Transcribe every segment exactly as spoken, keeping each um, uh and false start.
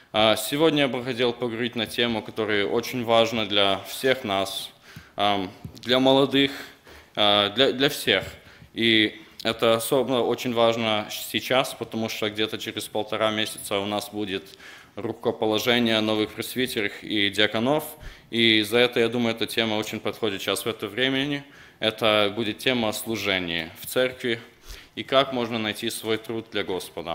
А, Сегодня я бы хотел поговорить на тему, которая очень важна для всех нас, ам, для молодых, а, для, для всех. И это особенно очень важно сейчас, потому что где-то через полтора месяца у нас будет рукоположение новых пресвитеров и диаконов. И за это, я думаю, эта тема очень подходит сейчас в это времени. Это будет тема служения в церкви и как можно найти свой труд для Господа.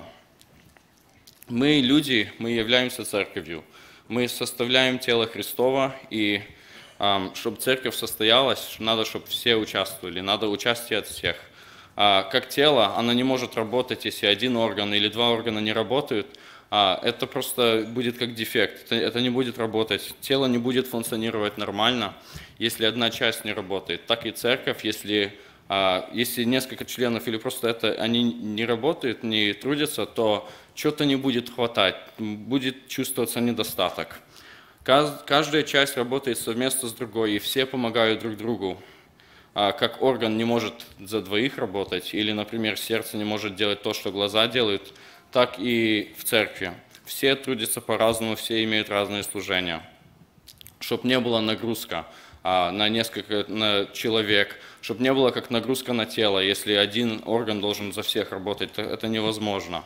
Мы, люди, мы являемся церковью. Мы составляем тело Христова, и э, чтобы церковь состоялась, надо, чтобы все участвовали, надо участие от всех. А, как тело, оно не может работать, если один орган или два органа не работают. А, это просто будет как дефект, это, это не будет работать. Тело не будет функционировать нормально, если одна часть не работает. Так и церковь, если... Если несколько членов или просто это они не работают, не трудятся, то что-то не будет хватать, будет чувствоваться недостаток. Каждая часть работает совместно с другой, и все помогают друг другу. Как орган не может за двоих работать, или, например, сердце не может делать то, что глаза делают, так и в церкви. Все трудятся по-разному, все имеют разные служения. Чтобы не было нагрузка на несколько на человек, чтобы не было как нагрузка на тело, если один орган должен за всех работать, то это невозможно.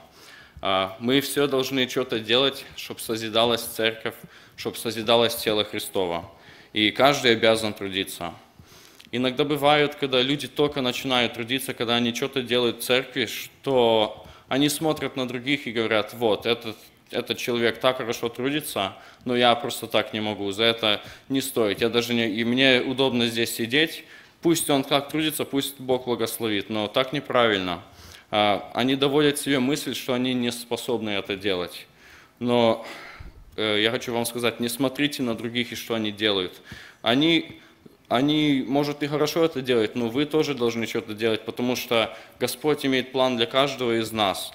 Мы все должны что-то делать, чтобы созидалась церковь, чтобы созидалось тело Христово. И каждый обязан трудиться. Иногда бывает, когда люди только начинают трудиться, когда они что-то делают в церкви, что они смотрят на других и говорят: вот, этот Этот человек так хорошо трудится, но я просто так не могу, за это не стоит. Я даже не, и мне удобно здесь сидеть, пусть он как трудится, пусть Бог благословит, но так неправильно. Они доводят себе мысль, что они не способны это делать. Но я хочу вам сказать, не смотрите на других и что они делают. Они, они, может, и хорошо это делают, но вы тоже должны что-то делать, потому что Господь имеет план для каждого из нас.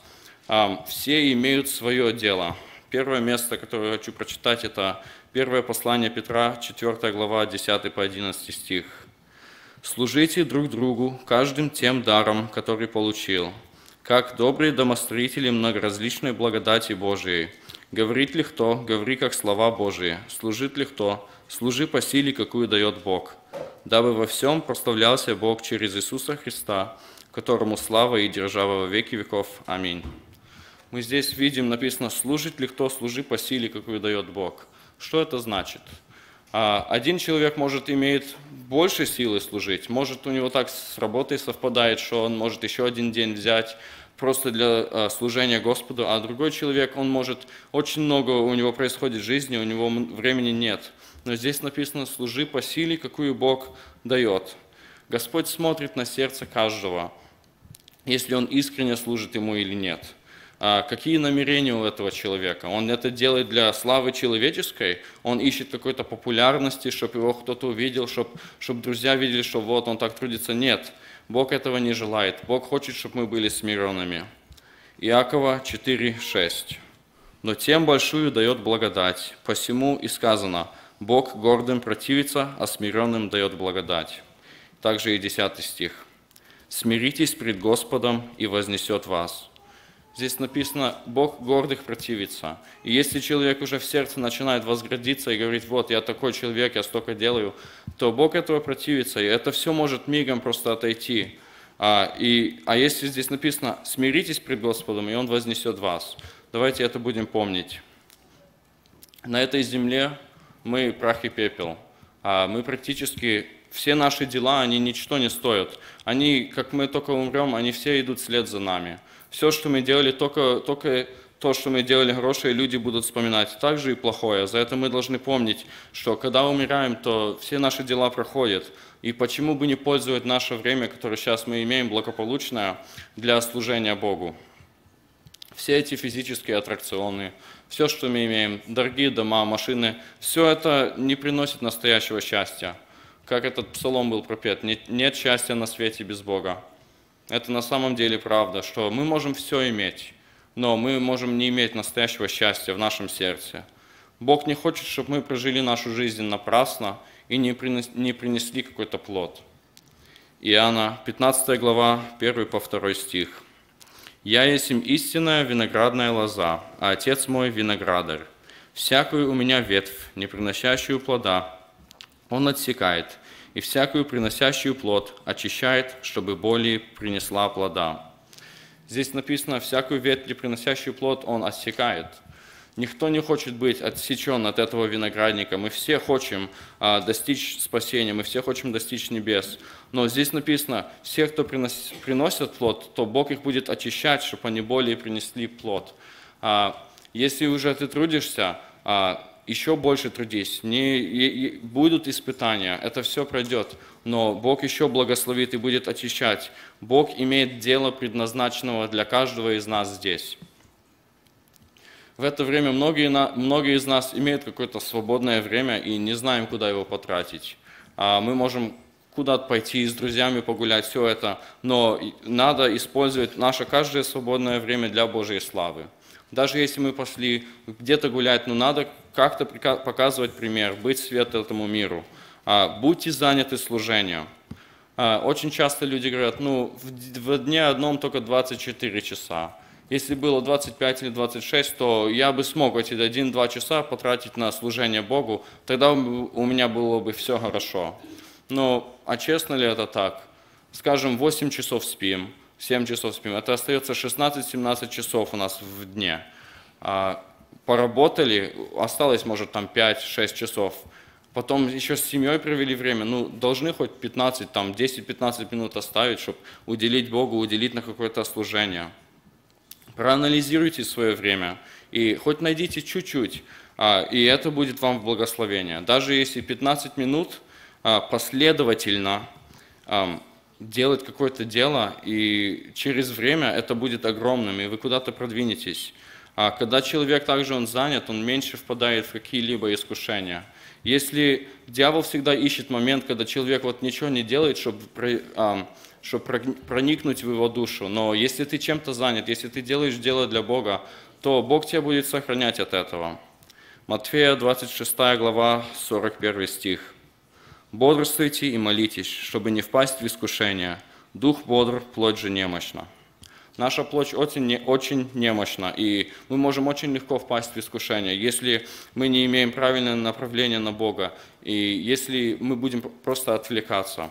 Все имеют свое дело. Первое место, которое я хочу прочитать, это первое послание Петра, четвёртая глава, десятый по одиннадцатый стих. «Служите друг другу каждым тем даром, который получил, как добрые домостроители многоразличной благодати Божией. Говорит ли кто, говори как слова Божии. Служит ли кто, служи по силе, какую дает Бог. Дабы во всем прославлялся Бог через Иисуса Христа, которому слава и держава во веки веков. Аминь». Мы здесь видим, написано: «Служит ли кто, служи по силе, какую дает Бог». Что это значит? Один человек, может, имеет больше силы служить, может, у него так с работой совпадает, что он может еще один день взять просто для служения Господу, а другой человек, он может, очень много у него происходит в жизни, у него времени нет. Но здесь написано: «Служи по силе, какую Бог дает». Господь смотрит на сердце каждого, если он искренне служит Ему или нет. Какие намерения у этого человека? Он это делает для славы человеческой? Он ищет какой-то популярности, чтобы его кто-то увидел, чтобы, чтобы друзья видели, что вот он так трудится? Нет, Бог этого не желает. Бог хочет, чтобы мы были смиренными. Иакова четыре шесть. «Но тем большую дает благодать, посему и сказано: Бог гордым противится, а смиренным дает благодать». Также и десятый стих. «Смиритесь пред Господом, и вознесет вас». Здесь написано: Бог гордых противится. И если человек уже в сердце начинает возгордиться и говорить: вот, я такой человек, я столько делаю, то Бог этого противится, и это все может мигом просто отойти. А, и, а если здесь написано: смиритесь пред Господом, и Он вознесет вас, давайте это будем помнить. На этой земле мы прах и пепел. А мы практически, все наши дела, они ничто не стоят. Они, как мы только умрем, они все идут вслед за нами. Все, что мы делали, только, только то, что мы делали хорошее, люди будут вспоминать. Также и плохое. За это мы должны помнить, что когда умираем, то все наши дела проходят. И почему бы не пользовать наше время, которое сейчас мы имеем, благополучное, для служения Богу? Все эти физические аттракционы, все, что мы имеем, дорогие дома, машины, все это не приносит настоящего счастья. Как этот псалом был пропет: «Нет, нет счастья на свете без Бога». Это на самом деле правда, что мы можем все иметь, но мы можем не иметь настоящего счастья в нашем сердце. Бог не хочет, чтобы мы прожили нашу жизнь напрасно и не принесли какой-то плод. Иоанна, пятнадцатая глава, первый по второй стих. «Я есмь истинная виноградная лоза, а Отец мой виноградарь. Всякую у меня ветвь, не приносящую плода, он отсекает, и всякую приносящую плод очищает, чтобы более принесла плода». Здесь написано, всякую ветвь, не приносящую плод, он отсекает. Никто не хочет быть отсечен от этого виноградника. Мы все хотим а, достичь спасения, мы все хотим достичь небес. Но здесь написано, все, кто принос, приносят плод, то Бог их будет очищать, чтобы они более принесли плод. А, если уже ты трудишься, а, еще больше трудись. Не, и, и, будут испытания, это все пройдет. Но Бог еще благословит и будет очищать. Бог имеет дело, предназначенного для каждого из нас здесь. В это время многие, многие из нас имеют какое-то свободное время и не знаем, куда его потратить. Мы можем куда-то пойти с друзьями погулять, все это, но надо использовать наше каждое свободное время для Божьей славы. Даже если мы пошли где-то гулять, но надо как-то показывать пример, быть свет этому миру. Будьте заняты служением. Очень часто люди говорят, ну, в дне одном только двадцать четыре часа. Если было двадцать пять или двадцать шесть, то я бы смог эти один-два часа потратить на служение Богу, тогда у меня было бы все хорошо. Но, а честно ли это так? Скажем, восемь часов спим, семь часов спим, это остается шестнадцать-семнадцать часов у нас в дне. Поработали, осталось, может, там пять-шесть часов. Потом еще с семьей провели время, ну, должны хоть пятнадцать, там, десять-пятнадцать минут оставить, чтобы уделить Богу, уделить на какое-то служение. Проанализируйте свое время и хоть найдите чуть-чуть, и это будет вам в благословение. Даже если пятнадцать минут последовательно делать какое-то дело, и через время это будет огромным, и вы куда-то продвинетесь. А когда человек также он занят, он меньше впадает в какие-либо искушения. Если дьявол всегда ищет момент, когда человек вот ничего не делает, чтобы, чтобы проникнуть в его душу, но если ты чем-то занят, если ты делаешь дело для Бога, то Бог тебя будет сохранять от этого. Матфея двадцать шестая глава, сорок первый стих. «Бодрствуйте и молитесь, чтобы не впасть в искушение. Дух бодр, плоть же немощна». Наша плоть очень, очень немощна, и мы можем очень легко впасть в искушение, если мы не имеем правильное направление на Бога, и если мы будем просто отвлекаться.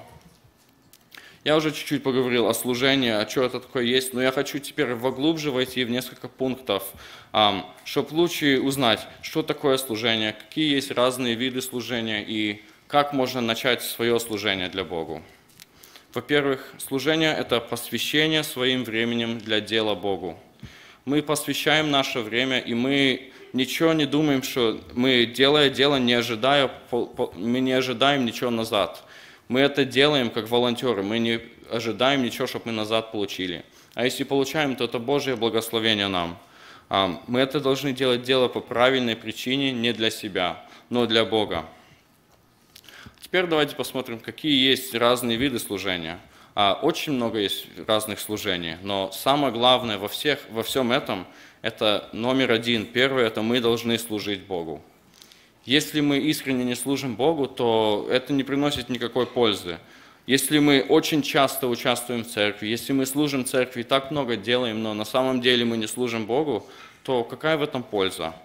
Я уже чуть-чуть поговорил о служении, о чем это такое есть, но я хочу теперь поглубже войти в несколько пунктов, чтобы лучше узнать, что такое служение, какие есть разные виды служения и как можно начать свое служение для Бога. Во-первых, служение – это посвящение своим временем для дела Богу. Мы посвящаем наше время, и мы ничего не думаем, что мы, делая дело, не ожидая, мы не ожидаем ничего назад. Мы это делаем как волонтеры, мы не ожидаем ничего, чтобы мы назад получили. А если получаем, то это Божье благословение нам. Мы это должны делать дело по правильной причине, не для себя, но для Бога. Теперь давайте посмотрим, какие есть разные виды служения. Очень много есть разных служений, но самое главное во, всех, во всем этом, это номер один. Первое, это мы должны служить Богу. Если мы искренне не служим Богу, то это не приносит никакой пользы. Если мы очень часто участвуем в церкви, если мы служим церкви и так много делаем, но на самом деле мы не служим Богу, то какая в этом польза?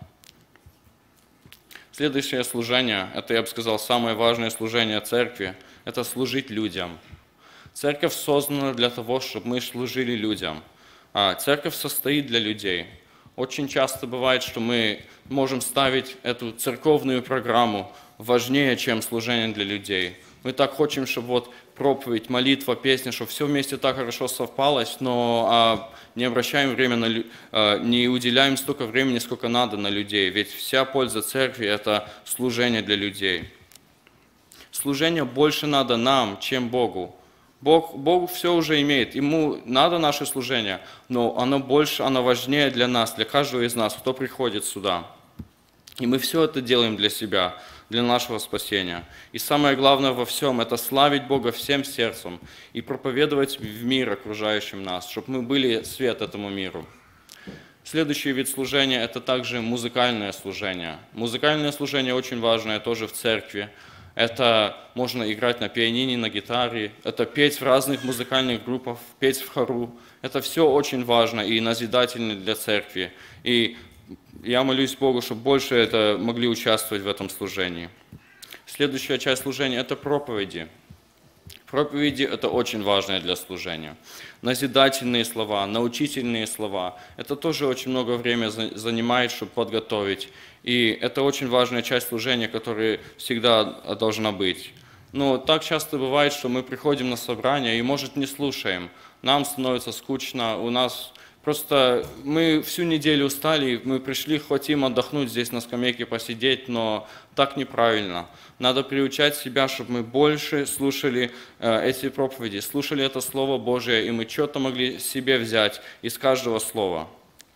Следующее служение, это, я бы сказал, самое важное служение церкви, это служить людям. Церковь создана для того, чтобы мы служили людям. А церковь состоит для людей. Очень часто бывает, что мы можем ставить эту церковную программу важнее, чем служение для людей. Мы так хотим, чтобы вот проповедь, молитва, песня, чтобы все вместе так хорошо совпалось, но а, не обращаем время на, а, не уделяем столько времени, сколько надо на людей. Ведь вся польза церкви – это служение для людей. Служение больше надо нам, чем Богу. Бог, Бог все уже имеет, Ему надо наше служение, но оно больше, оно важнее для нас, для каждого из нас, кто приходит сюда. И мы все это делаем для себя, для нашего спасения. И самое главное во всем – это славить Бога всем сердцем и проповедовать в мир окружающим нас, чтобы мы были свет этому миру. Следующий вид служения – это также музыкальное служение. Музыкальное служение очень важное тоже в церкви. Это можно играть на пианино, на гитаре, это петь в разных музыкальных группах, петь в хору. Это все очень важно и назидательно для церкви. И я молюсь Богу, чтобы больше это могли участвовать в этом служении. Следующая часть служения – это проповеди. Проповеди – это очень важное для служения. Назидательные слова, научительные слова – это тоже очень много времени занимает, чтобы подготовить. И это очень важная часть служения, которая всегда должна быть. Но так часто бывает, что мы приходим на собрание и, может, не слушаем. Нам становится скучно, у нас просто мы всю неделю устали, мы пришли, хотим отдохнуть здесь на скамейке, посидеть, но так неправильно. Надо приучать себя, чтобы мы больше слушали э, эти проповеди, слушали это Слово Божие, и мы что-то могли себе взять из каждого слова.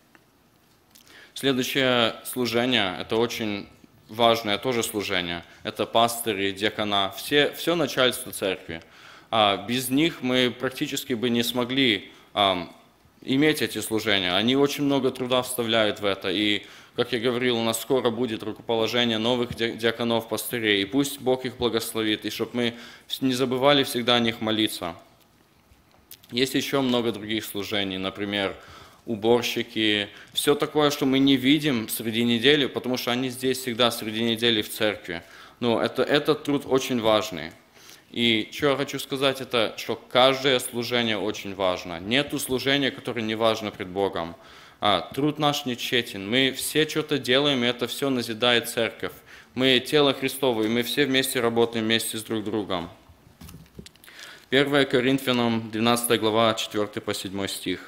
Следующее служение – это очень важное тоже служение. Это пастыри, диакона, все, все начальство церкви. А без них мы практически бы не смогли а, иметь эти служения. Они очень много труда вставляют в это. И, как я говорил, у нас скоро будет рукоположение новых диаконов, пастырей. И пусть Бог их благословит, и чтобы мы не забывали всегда о них молиться. Есть еще много других служений, например, уборщики, все такое, что мы не видим среди недели, потому что они здесь всегда среди недели в церкви. Но это, этот труд очень важный. И что я хочу сказать, это, что каждое служение очень важно. Нету служения, которое не важно пред Богом. А, труд наш не тщетен. Мы все что-то делаем, и это все назидает церковь. Мы тело Христово, и мы все вместе работаем вместе с друг другом. первое Коринфянам, двенадцатая глава, четвёртый по седьмой стих.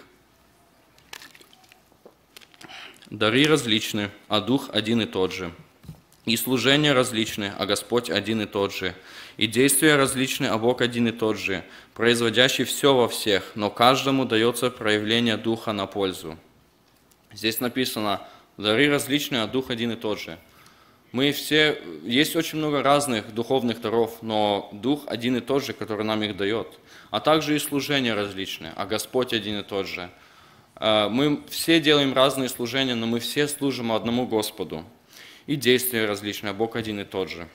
Дары различны, а Дух один и тот же. И служения различны, а Господь один и тот же. И действия различны, а Бог один и тот же, производящий все во всех, но каждому дается проявление Духа на пользу. Здесь написано, дары различны, а Дух один и тот же. Мы все, есть очень много разных духовных даров, но Дух один и тот же, который нам их дает. А также и служения различны, а Господь один и тот же. Мы все делаем разные служения, но мы все служим одному Господу. И действия различные, а Бог один и тот же.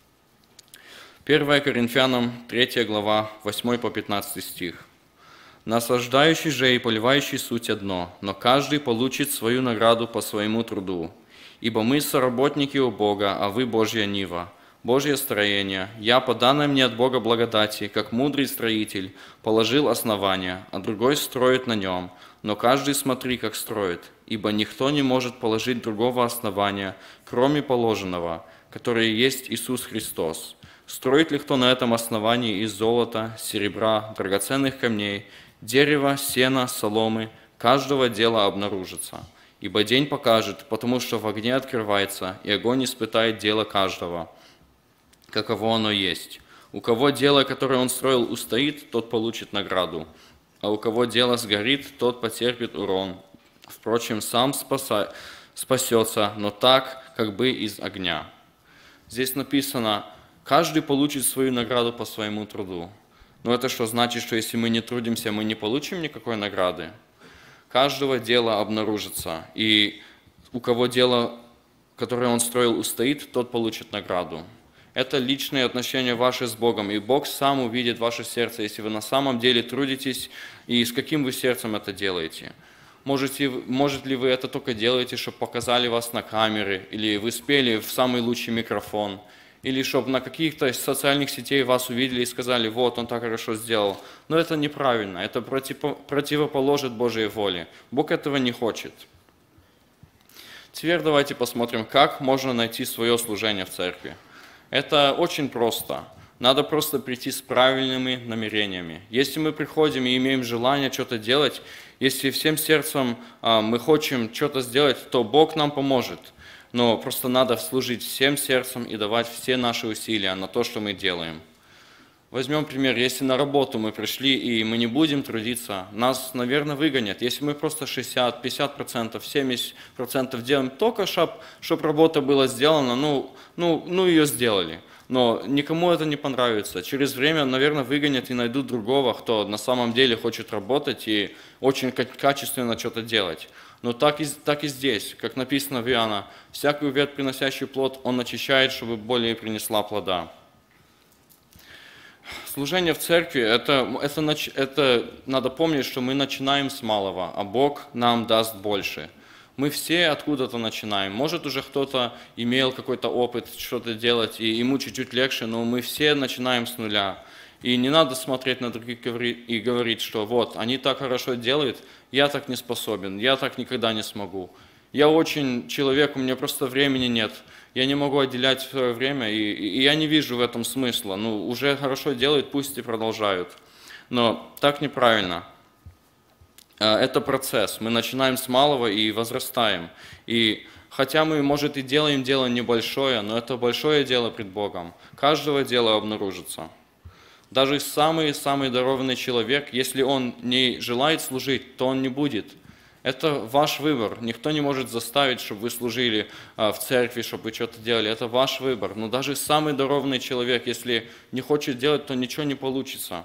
первое Коринфянам, третья глава, восьмой по пятнадцатый стих. «Насаждающий же и поливающий суть одно, но каждый получит свою награду по своему труду. Ибо мы соработники у Бога, а вы Божья нива, Божье строение. Я, по данной мне от Бога благодати, как мудрый строитель, положил основание, а другой строит на нем. Но каждый смотри, как строит, ибо никто не может положить другого основания, кроме положенного, которое есть Иисус Христос. Строит ли кто на этом основании из золота, серебра, драгоценных камней, дерева, сена, соломы, каждого дела обнаружится. Ибо день покажет, потому что в огне открывается, и огонь испытает дело каждого, каково оно есть. У кого дело, которое он строил, устоит, тот получит награду. А у кого дело сгорит, тот потерпит урон. Впрочем, сам спаса... спасется, но так, как бы из огня». Здесь написано, каждый получит свою награду по своему труду. Но это что значит, что если мы не трудимся, мы не получим никакой награды? Каждого дела обнаружится, и у кого дело, которое он строил, устоит, тот получит награду. Это личные отношения ваши с Богом, и Бог сам увидит ваше сердце, если вы на самом деле трудитесь, и с каким вы сердцем это делаете. Можете, может ли вы это только делаете, чтобы показали вас на камеры, или вы спели в самый лучший микрофон, или чтобы на каких-то социальных сетей вас увидели и сказали, вот, он так хорошо сделал. Но это неправильно, это противоположит Божьей воле. Бог этого не хочет. Теперь давайте посмотрим, как можно найти свое служение в церкви. Это очень просто. Надо просто прийти с правильными намерениями. Если мы приходим и имеем желание что-то делать, если всем сердцем а, мы хотим что-то сделать, то Бог нам поможет. Но просто надо служить всем сердцем и давать все наши усилия на то, что мы делаем. Возьмем пример, если на работу мы пришли и мы не будем трудиться, нас, наверное, выгонят. Если мы просто шестьдесят, пятьдесят процентов, семьдесят процентов делаем только, чтобы чтоб работа была сделана, ну, ну, ну ее сделали. Но никому это не понравится. Через время, наверное, выгонят и найдут другого, кто на самом деле хочет работать и очень качественно что-то делать. Но так и, так и здесь, как написано в Иоанна, всякую ветвь, приносящую плод, он очищает, чтобы более принесла плода. Служение в церкви, это, это, это надо помнить, что мы начинаем с малого, а Бог нам даст больше. Мы все откуда-то начинаем. Может, уже кто-то имел какой-то опыт что-то делать, и ему чуть-чуть легче, но мы все начинаем с нуля. И не надо смотреть на других и говорить, что вот, они так хорошо делают, я так не способен, я так никогда не смогу. Я очень человек, у меня просто времени нет, я не могу отделять свое время, и, и я не вижу в этом смысла. Ну, уже хорошо делают, пусть и продолжают. Но так неправильно. Это процесс. Мы начинаем с малого и возрастаем. И хотя мы, может, и делаем дело небольшое, но это большое дело пред Богом. Каждого дела обнаружится. Даже самый-самый дарованный человек, если он не желает служить, то он не будет. Это ваш выбор. Никто не может заставить, чтобы вы служили в церкви, чтобы вы что-то делали. Это ваш выбор. Но даже самый дарованный человек, если не хочет делать, то ничего не получится.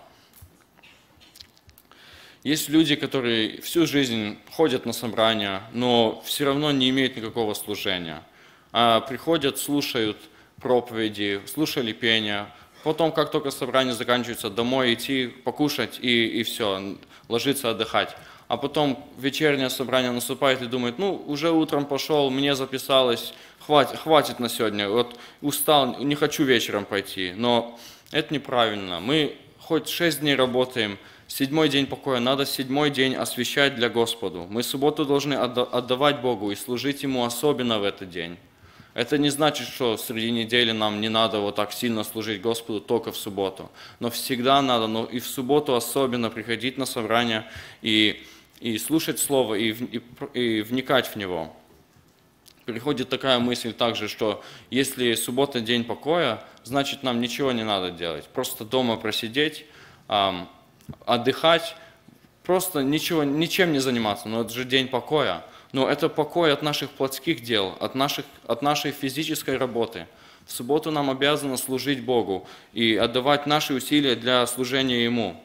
Есть люди, которые всю жизнь ходят на собрания, но все равно не имеют никакого служения. А приходят, слушают проповеди, слушали пение. Потом, как только собрание заканчивается, домой идти, покушать и, и все, ложиться отдыхать. А потом вечернее собрание наступает и думает, ну, уже утром пошел, мне записалось, хватит, хватит на сегодня, вот устал, не хочу вечером пойти. Но это неправильно. Мы хоть шесть дней работаем, седьмой день покоя, надо седьмой день освящать для Господу. Мы субботу должны отдавать Богу и служить Ему особенно в этот день. Это не значит, что среди недели нам не надо вот так сильно служить Господу только в субботу. Но всегда надо, но и в субботу особенно приходить на собрание и, и слушать Слово, и, и, и вникать в него. Приходит такая мысль также, что если суббота день покоя, значит нам ничего не надо делать. Просто дома просидеть, эм, отдыхать, просто ничего, ничем не заниматься. Но это же день покоя. Но это покой от наших плотских дел, от, наших, от нашей физической работы. В субботу нам обязано служить Богу и отдавать наши усилия для служения Ему.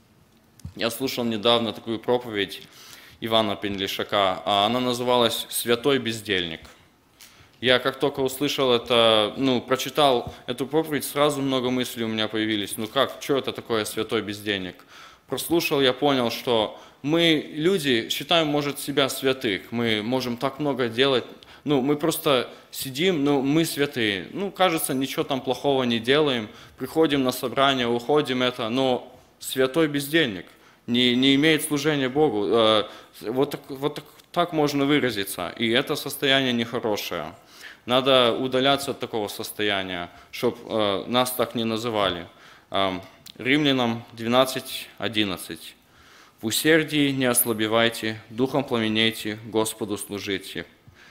Я слушал недавно такую проповедь Ивана Пендлишака, она называлась «Святой бездельник». Я как только услышал это, ну, прочитал эту проповедь, сразу много мыслей у меня появились. Ну как, что это такое святой бездельник? Прослушал, я понял, что мы, люди, считаем, может, себя святых. Мы можем так много делать. Ну, мы просто сидим, ну, мы святые. Ну, кажется, ничего там плохого не делаем. Приходим на собрание, уходим это. Но святой бездельник не, не имеет служения Богу. Вот так, вот так, так можно выразиться. И это состояние нехорошее. Надо удаляться от такого состояния, чтобы нас так не называли. Римлянам двенадцать одиннадцать. В усердии не ослабевайте, духом пламенейте, Господу служите.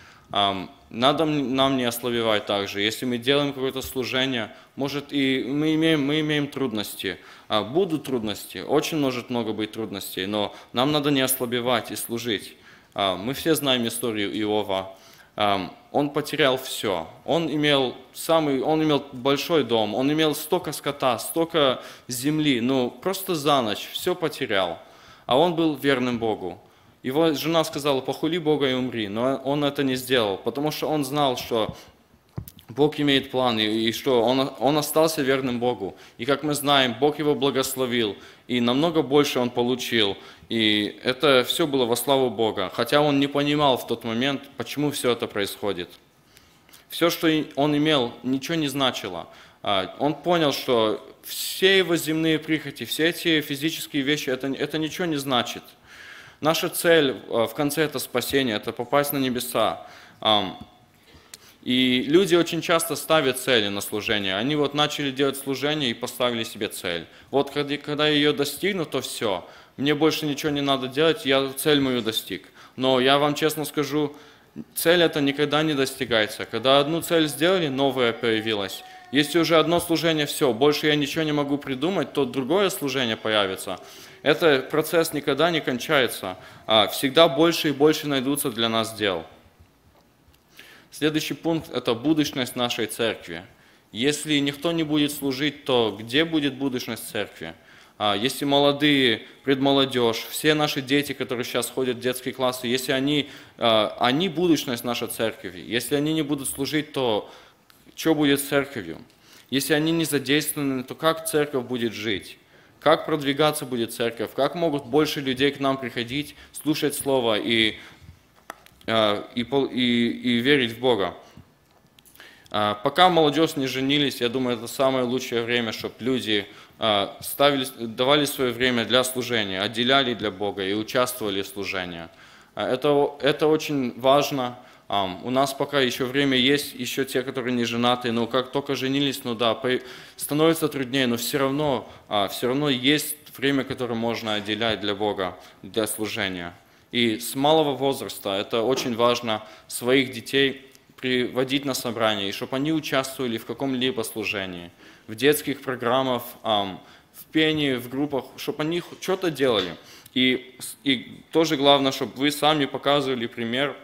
Надо нам не ослабевать также. Если мы делаем какое-то служение, может и мы имеем, мы имеем трудности. Будут трудности, очень может много быть трудностей, но нам надо не ослабевать и служить. Мы все знаем историю Иова. Он потерял все. Он имел, самый, он имел большой дом, он имел столько скота, столько земли, ну просто за ночь все потерял. А он был верным Богу. Его жена сказала, похули Бога и умри, но он это не сделал, потому что он знал, что Бог имеет план, и что он, он остался верным Богу. И как мы знаем, Бог его благословил, и намного больше он получил. И это все было во славу Бога, хотя он не понимал в тот момент, почему все это происходит. Все, что он имел, ничего не значило. Он понял, что все его земные прихоти, все эти физические вещи, это, это ничего не значит. Наша цель в конце – это спасение, это попасть на небеса. И люди очень часто ставят цели на служение. Они вот начали делать служение и поставили себе цель. Вот когда, когда я ее достигну, то все. Мне больше ничего не надо делать, я цель мою достиг. Но я вам честно скажу, цель эта никогда не достигается. Когда одну цель сделали, новая появилась. Если уже одно служение, все, больше я ничего не могу придумать, то другое служение появится. Этот процесс никогда не кончается. Всегда больше и больше найдутся для нас дел. Следующий пункт – это будущность нашей церкви. Если никто не будет служить, то где будет будущность церкви? Если молодые, предмолодежь, все наши дети, которые сейчас ходят в детские классы, если они, они будущность нашей церкви, если они не будут служить, то что будет с церковью? Если они не задействованы, то как церковь будет жить? Как продвигаться будет церковь? Как могут больше людей к нам приходить, слушать Слово и и, и, и верить в Бога. Пока молодежь не женились, я думаю, это самое лучшее время, чтобы люди ставили, давали свое время для служения, отделяли для Бога и участвовали в служении. Это, это очень важно. У нас пока еще время есть, еще те, которые не женаты, но как только женились, ну да, становится труднее, но все равно, все равно есть время, которое можно отделять для Бога, для служения. И с малого возраста это очень важно своих детей приводить на собрания, и чтобы они участвовали в каком-либо служении, в детских программах, в пении, в группах, чтобы они что-то делали. И, и тоже главное, чтобы вы сами показывали пример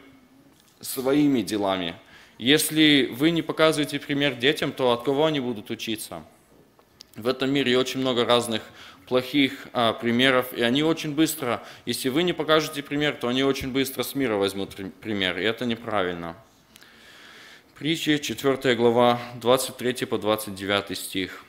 своими делами. Если вы не показываете пример детям, то от кого они будут учиться? В этом мире очень много разных плохих а, примеров, и они очень быстро, если вы не покажете пример, то они очень быстро с мира возьмут пример, и это неправильно. Притчи, четвёртая глава, двадцать третий по двадцать девятый стих.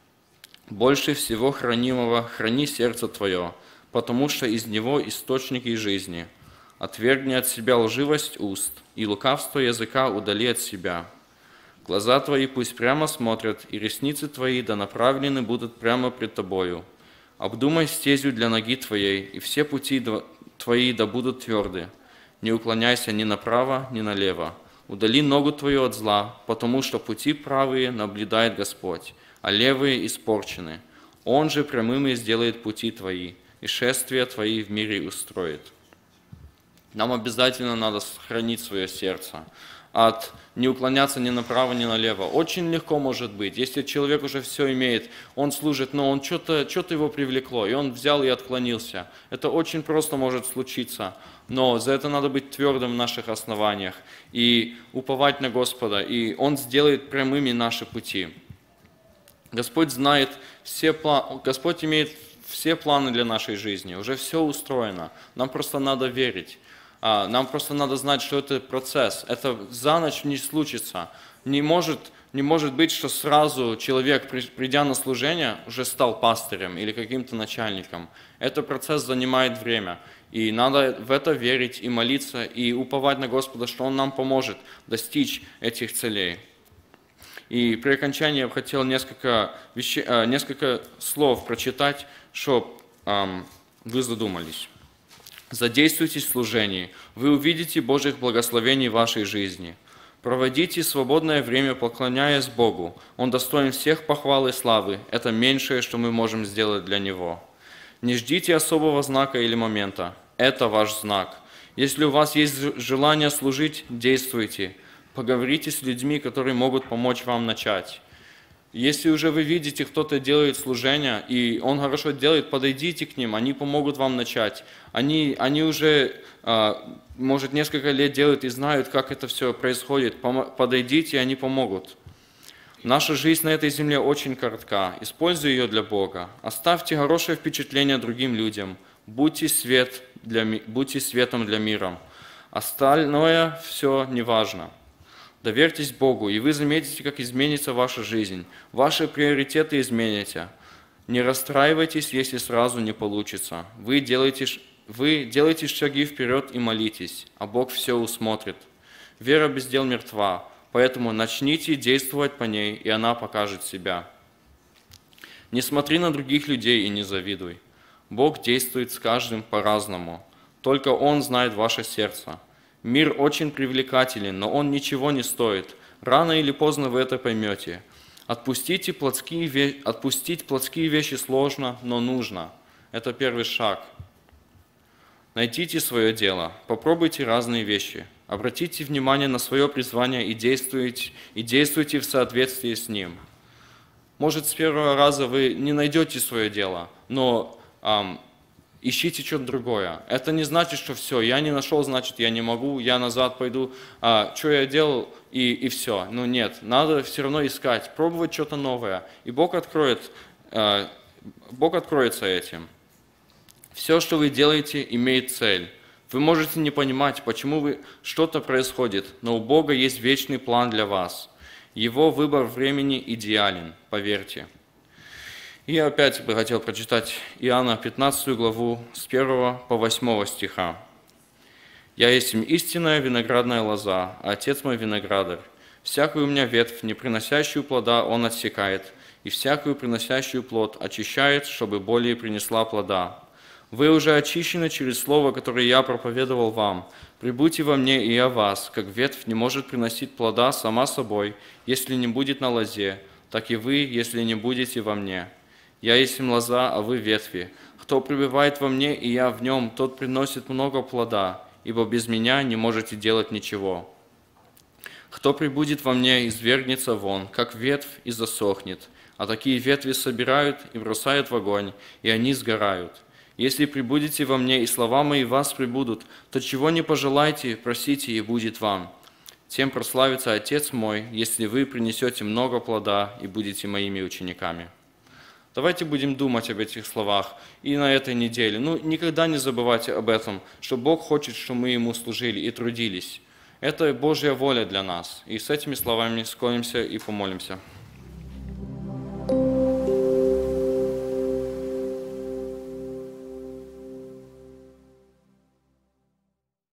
«Больше всего хранимого храни сердце твое, потому что из него источники жизни. Отвергни от себя лживость уст, и лукавство языка удали от себя. Глаза твои пусть прямо смотрят, и ресницы твои да направлены будут прямо пред тобою. Обдумай стезю для ноги твоей, и все пути твои да будут тверды. Не уклоняйся ни направо, ни налево. Удали ногу твою от зла, потому что пути правые наблюдает Господь, а левые испорчены. Он же прямыми сделает пути твои, и шествия твои в мире устроит». Нам обязательно надо сохранить свое сердце, от не уклоняться ни направо, ни налево. Очень легко может быть, если человек уже все имеет, он служит, но он что-то что-то его привлекло, и он взял и отклонился. Это очень просто может случиться, но за это надо быть твердым в наших основаниях и уповать на Господа, и Он сделает прямыми наши пути. Господь знает все планы, Господь имеет все планы для нашей жизни, уже все устроено, нам просто надо верить. Нам просто надо знать, что это процесс. Это за ночь не случится. Не может, не может быть, что сразу человек, придя на служение, уже стал пастырем или каким-то начальником. Этот процесс занимает время. И надо в это верить и молиться, и уповать на Господа, что Он нам поможет достичь этих целей. И при окончании я бы хотел несколько, вещей, несколько слов прочитать, чтобы вы задумались. Задействуйтесь в служении, вы увидите Божьих благословений в вашей жизни. Проводите свободное время, поклоняясь Богу. Он достоин всех похвал и славы. Это меньшее, что мы можем сделать для Него. Не ждите особого знака или момента. Это ваш знак. Если у вас есть желание служить, действуйте. Поговорите с людьми, которые могут помочь вам начать. Если уже вы видите, кто-то делает служение, и он хорошо делает, подойдите к ним, они помогут вам начать. Они, они уже, может, несколько лет делают и знают, как это все происходит. Подойдите, и они помогут. Наша жизнь на этой земле очень коротка. Используйте ее для Бога. Оставьте хорошее впечатление другим людям. Будьте, свет для, будьте светом для мира. Остальное все неважно. Доверьтесь Богу, и вы заметите, как изменится ваша жизнь. Ваши приоритеты измените. Не расстраивайтесь, если сразу не получится. Вы делаете, вы делаете шаги вперед и молитесь, а Бог все усмотрит. Вера без дел мертва, поэтому начните действовать по ней, и она покажет себя. Не смотри на других людей и не завидуй. Бог действует с каждым по-разному. Только Он знает ваше сердце. Мир очень привлекателен, но он ничего не стоит. Рано или поздно вы это поймете. Отпустите плотские ве... Отпустить плотские вещи сложно, но нужно. Это первый шаг. Найдите свое дело, попробуйте разные вещи. Обратите внимание на свое призвание и действуйте, и действуйте в соответствии с ним. Может, с первого раза вы не найдете свое дело, но... Ам, ищите что-то другое. Это не значит, что все, я не нашел, значит, я не могу, я назад пойду, а, что я делал, и, и все. Ну нет, надо все равно искать, пробовать что-то новое. И Бог откроет, а, Бог откроется этим. Все, что вы делаете, имеет цель. Вы можете не понимать, почему вы, что-то происходит, но у Бога есть вечный план для вас. Его выбор времени идеален, поверьте. И я опять бы хотел прочитать Иоанна пятнадцатую главу с первого по восьмого стиха. Я есть им истинная виноградная лоза, а Отец мой виноградарь. Всякую у меня ветвь, не приносящую плода, он отсекает, и всякую приносящую плод очищает, чтобы более принесла плода. Вы уже очищены через слово, которое я проповедовал вам. Прибудьте во мне, и я вас, как ветвь не может приносить плода сама собой, если не будет на лозе, так и вы, если не будете во мне. Я есть им лоза, а вы ветви. Кто пребывает во мне, и я в нем, тот приносит много плода, ибо без меня не можете делать ничего. Кто прибудет во мне, извергнется вон, как ветвь, и засохнет. А такие ветви собирают и бросают в огонь, и они сгорают. Если прибудете во мне, и слова мои в вас прибудут, то чего не пожелайте, просите, и будет вам. Тем прославится Отец мой, если вы принесете много плода и будете моими учениками». Давайте будем думать об этих словах и на этой неделе. Ну, никогда не забывайте об этом, что Бог хочет, чтобы мы Ему служили и трудились. Это Божья воля для нас. И с этими словами склонимся и помолимся.